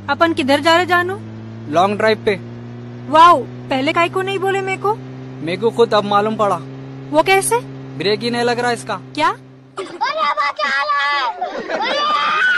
अपन किधर जा रहे जानू? लॉन्ग ड्राइव पे। वाओ, पहले काहे को नहीं बोले मेरे को? मेरे को खुद अब मालूम पड़ा। वो कैसे? ब्रेक ही नहीं लग रहा इसका। क्या?